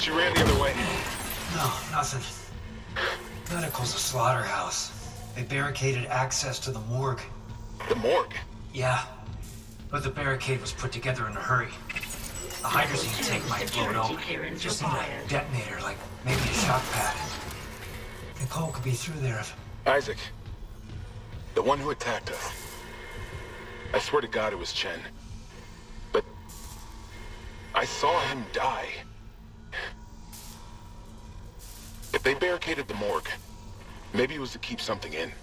She ran the other way. No, nothing. Medical's a slaughterhouse. They barricaded access to the morgue. The morgue? Yeah, but the barricade was put together in a hurry. The hydrazine tank might blow it open. Just need a detonator, like maybe a shock pad. Nicole could be through there if... Isaac. The one who attacked us. I swear to God it was Chen. But... I saw him die. If they barricaded the morgue, maybe it was to keep something in.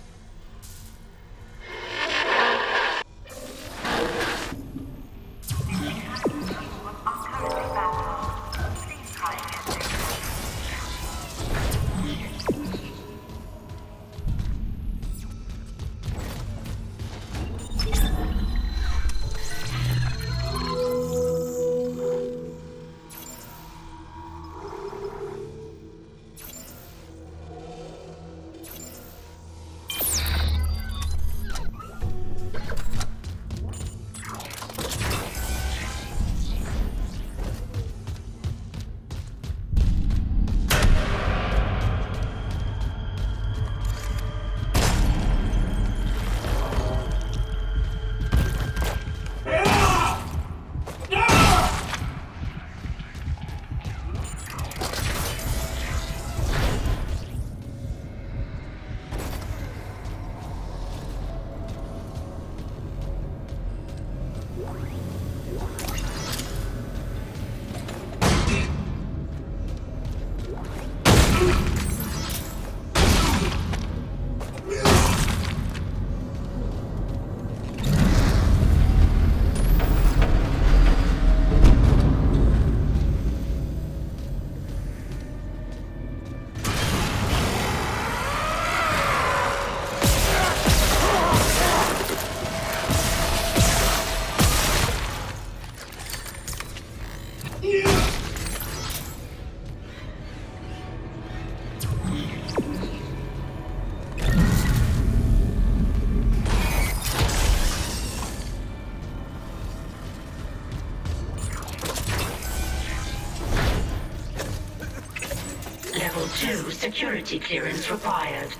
Level 2 security clearance required.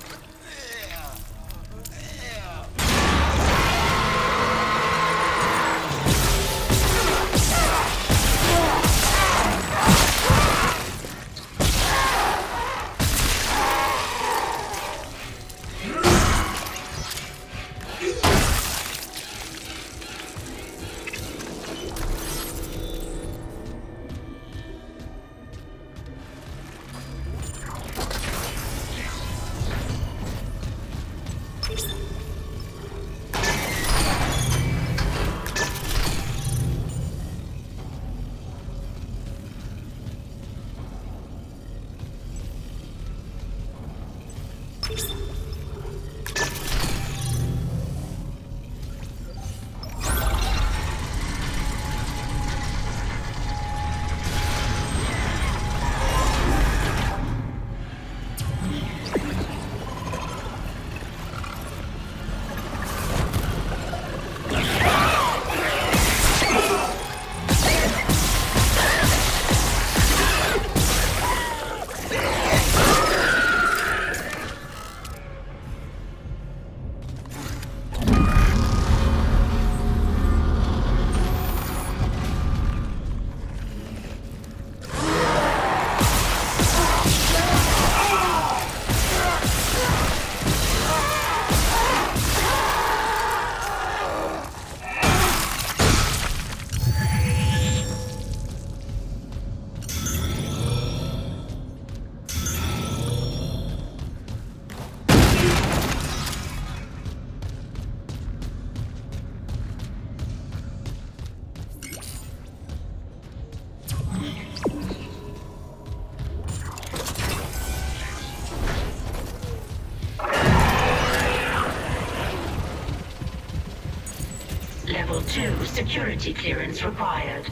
Level 2 security clearance required.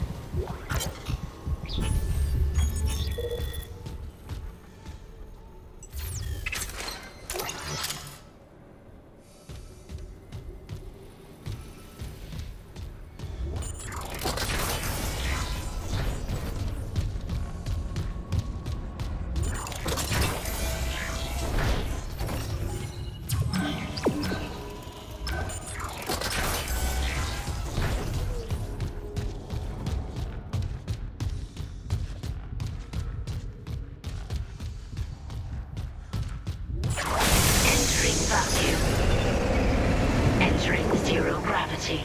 vacuum. Entering zero gravity.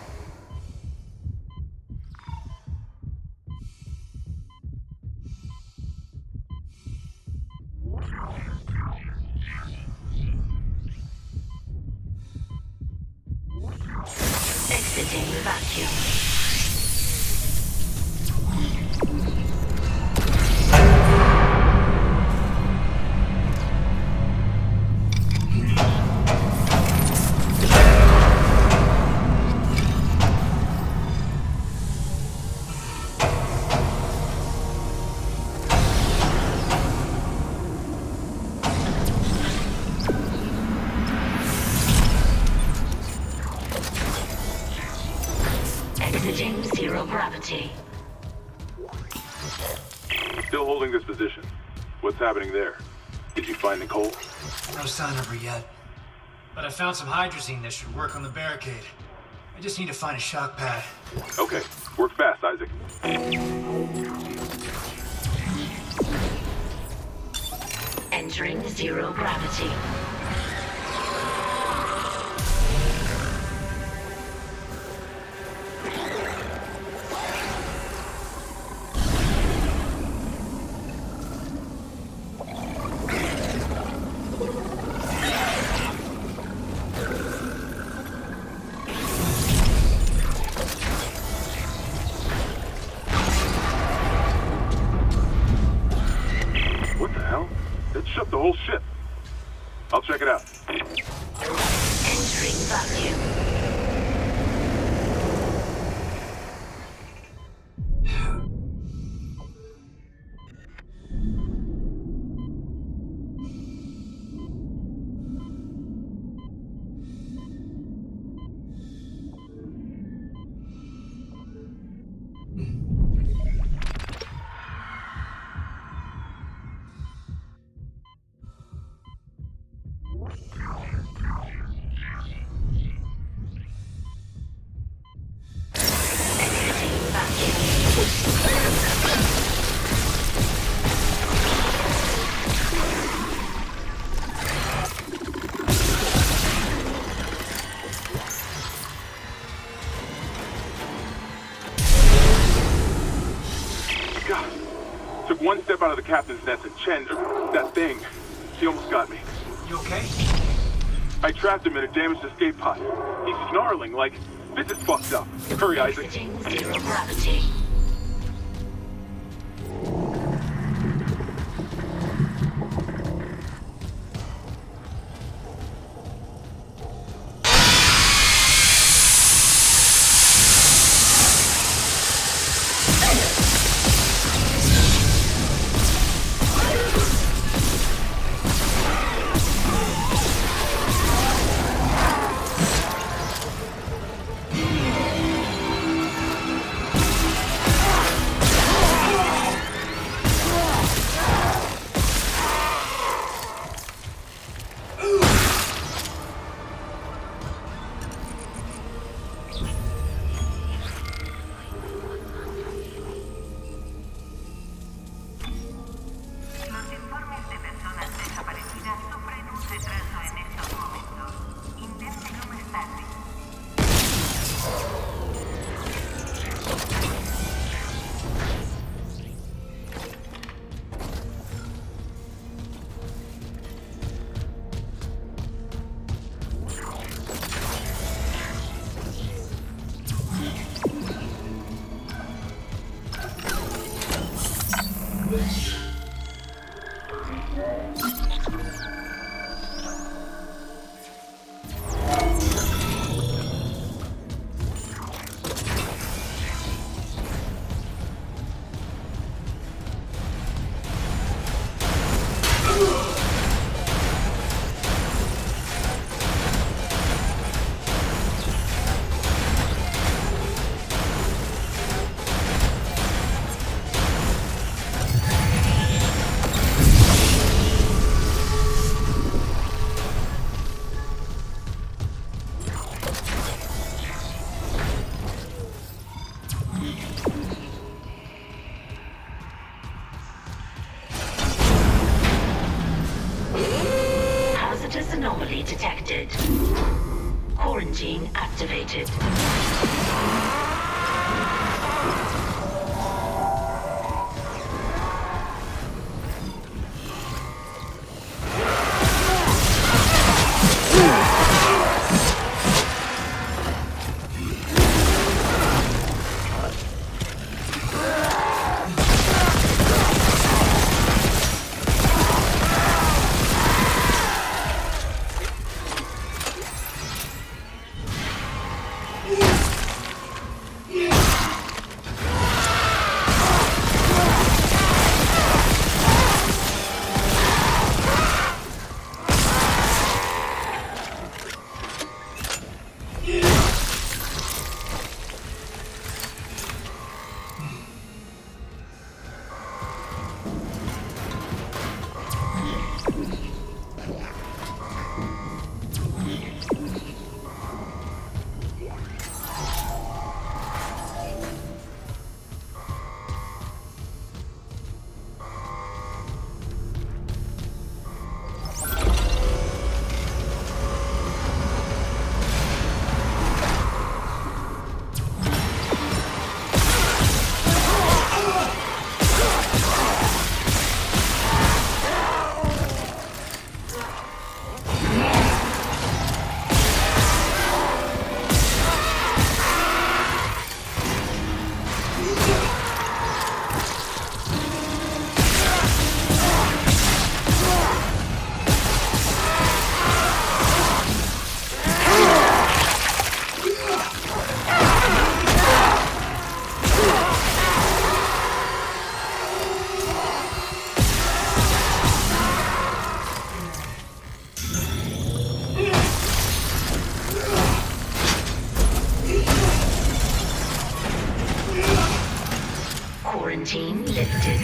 Exiting vacuum. Exiting zero gravity. Still holding this position. What's happening there? Did you find Nicole? No sign of her yet. But I found some hydrazine that should work on the barricade. I just need to find a shock pad. Okay, work fast, Isaac. Entering zero gravity. What the hell? It shut the whole ship. I'll check it out. Entering vacuum. God. Took one step out of the captain's nest and Chen, that thing, she almost got me. You okay? I trapped him in a damaged escape pod. He's snarling like, this is fucked up. Hurry, Isaac. Exiting zero gravity. anomaly detected. Quarantine activated. Quarantine lifted.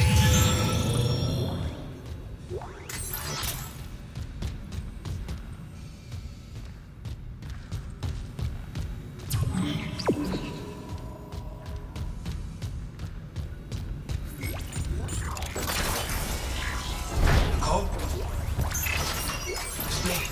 Cole? It's me.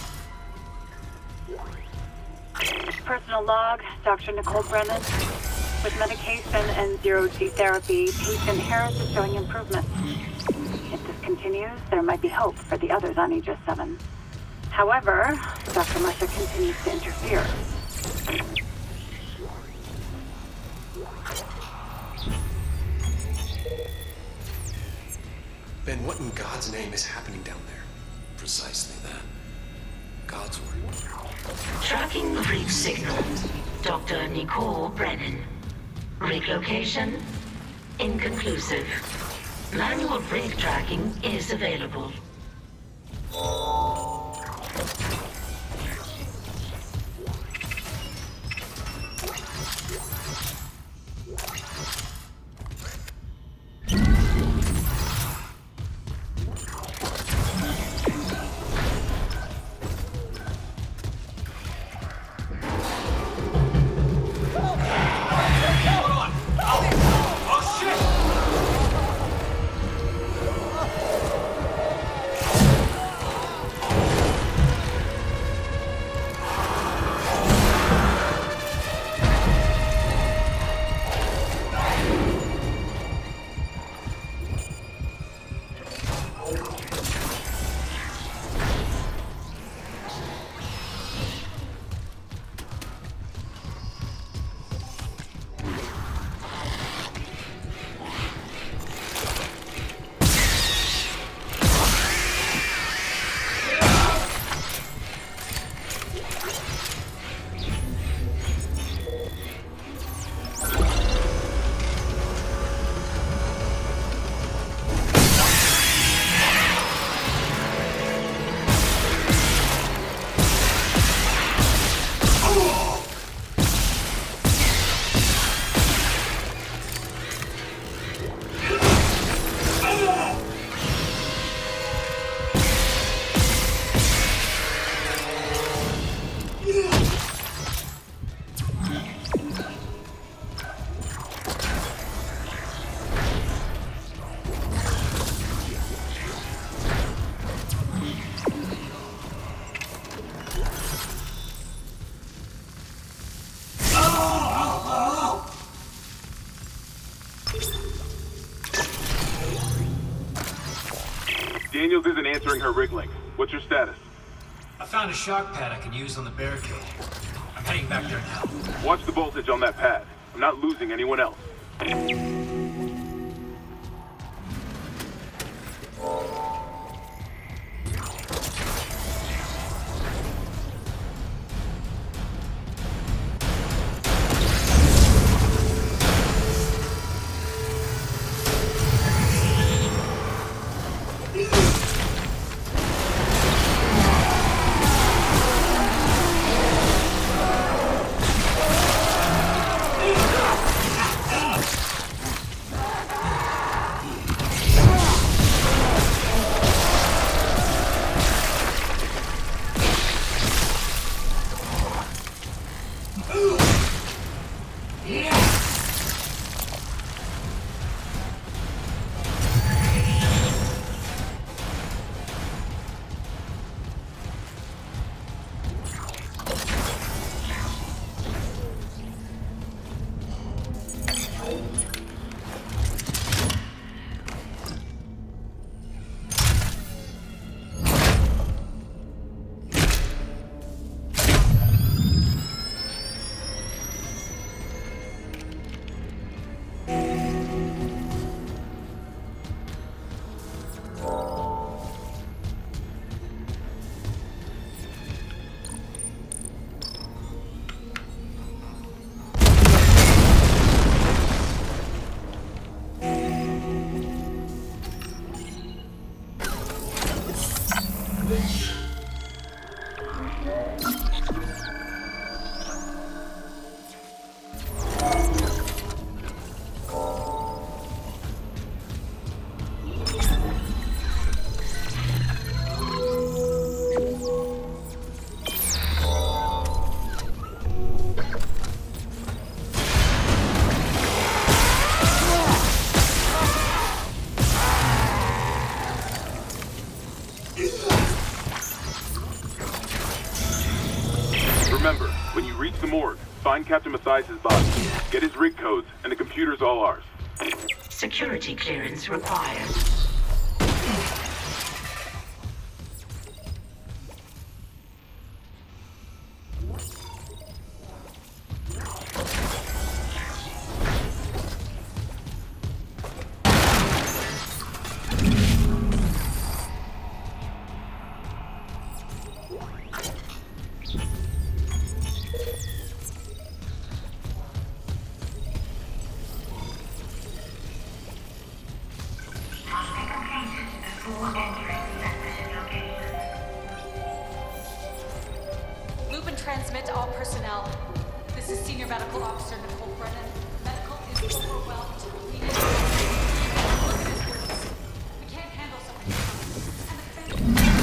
Personal log, Dr. Nicole Brennan. With medication and zero-G therapy, patient Harris is showing improvement. If this continues, there might be hope for the others on Aegis 7. However, Dr. Musher continues to interfere. Ben, what in God's name is happening down there? Precisely that. God's work. Tracking rig signal. Dr. Nicole Brennan. Rig location inconclusive. Manual rig tracking is available. entering her rig link. What's your status? I found a shock pad I can use on the barricade. I'm heading back there now. Watch the voltage on that pad. I'm not losing anyone else. Remember, when you reach the morgue, find Captain Mathias' body. Get his rig codes, and the computer's all ours. Security clearance required. Loop and transmit to all personnel. This is Senior Medical Officer Nicole Brennan. Medical is overwhelmed. We need to look at his wounds. We can't handle so many people. And the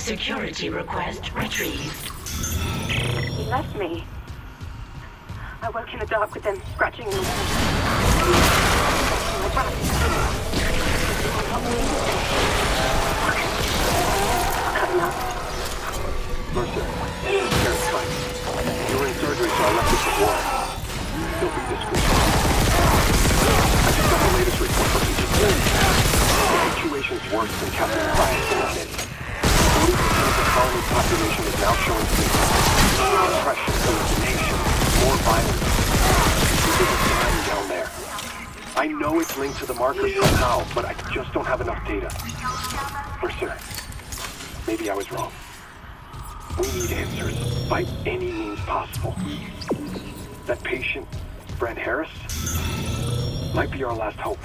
Security request retrieved. He left me. I woke in the dark with them scratching the wall. My breath. Cut him out. Mercer, Karen's fine. You were in surgery, so I left you before. You'll be discreet. I just got the latest report from Agent Flynn. The situation's worse than Captain Price said. 40% of the colony population is now showing symptoms. Depression, hallucination, more violence. There's a sign down there. I know it's linked to the marker somehow, but I just don't have enough data. Mercer, maybe I was wrong. We need answers by any means possible. That patient, Brent Harris, might be our last hope.